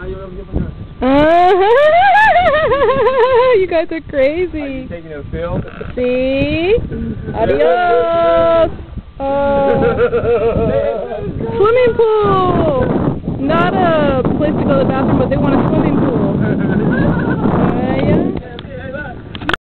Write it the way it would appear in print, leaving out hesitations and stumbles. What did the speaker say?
You guys are crazy. Are you taking a film? See? Adios. Oh. Swimming pool. Not a place to go to the bathroom, but they want a swimming pool.